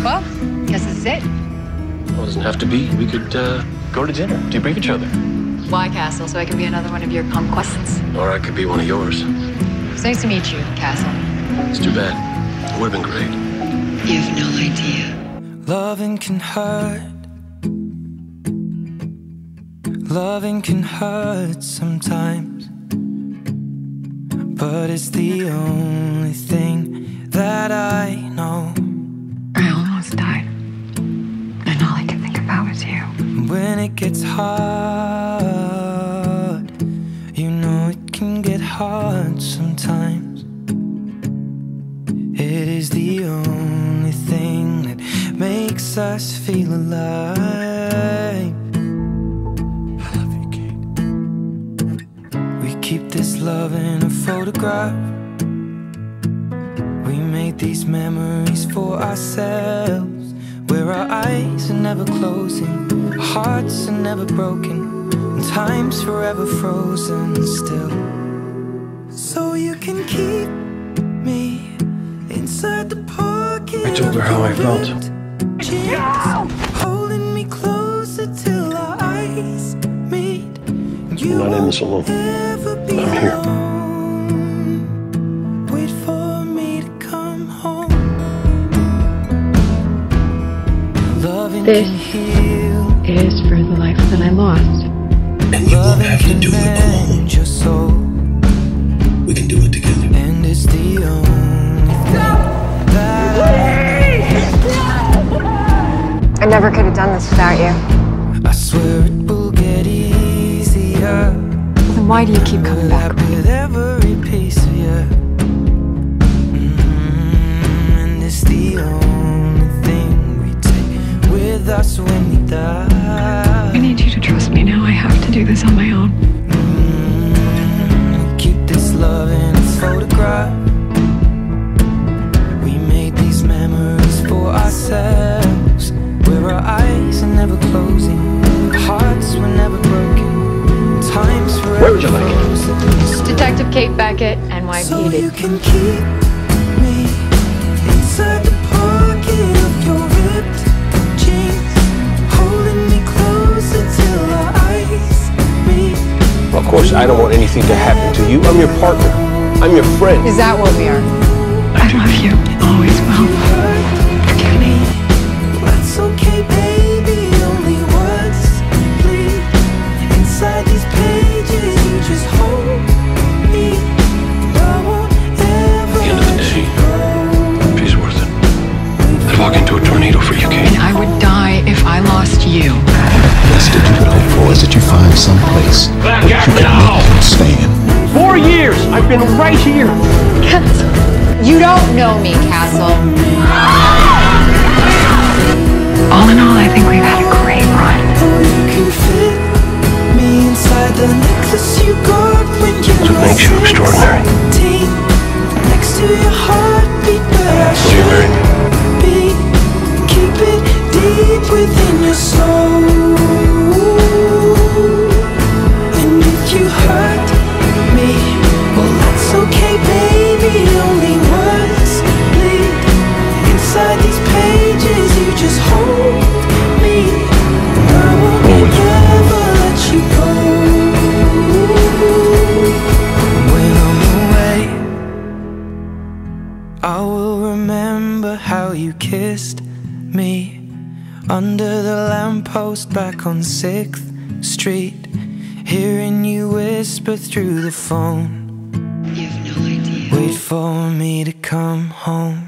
Well, guess this is it. Well, it doesn't have to be. We could go to dinner, debrief each other. Why, Castle? So I can be another one of your conquests? Or I could be one of yours. It's nice to meet you, Castle. It's too bad. It would have been great. You have no idea. Loving can hurt. Loving can hurt sometimes, but it's the only thing that I know. I almost died, and all I could think about was you. When it gets hard, you know it can get hard sometimes. It is the only thing that makes us feel alive. Keep this love in a photograph. We made these memories for ourselves, where our eyes are never closing, our hearts are never broken, and time's forever frozen still. So you can keep me inside the pocket. I told her how I felt. Holding me closer till our eyes meet. I'm not in this alone. I'm here. Wait for me to come home. This is for the life that I lost. And you won't have to do it alone. We can do it together. And it's the only thing I never could have done this without you. I swear it will get easier. Then why do you keep coming back? With every piece of you. And it's the only thing we take with us when we die. I need you to trust me now. I have to do this on my own. We keep this love in a photograph. We made these memories for ourselves, where our eyes are never closing, our hearts were never broken. Time's forever. Where would you like it? Detective Kate Beckett, NYPD. So you can keep me inside the pocket of your ripped jeans, holding me closer till our eyes meet. Well, of course, I don't want anything to happen to you. I'm your partner. I'm your friend. Is that what we are? I love you. Always will. Forgive me. That's okay, baby. Only words bleed inside these pages. You just hold me. I won't ever At the end of the day, she's worth it. I'd walk into a tornado for you, Kate. And I would die if I lost you. The best that you could hope for is that you find some place where you can make stand. 4 years! I've been right here! You don't know me, Castle. All in all, I think we've had a great run. you can fit me inside the necklace you got when you That's what makes you extraordinary. Next to your heartbeat, but I Will you marry me? be. Keep it deep within your soul. And if you hurt me, well that's okay, baby. Only words bleed inside these pages. You just hold me. I won't ever let you go. When I'm away, I will remember how you kissed me under the lamppost back on 6th Street, hearing you whisper through the phone. You have no idea. Wait for me to come home.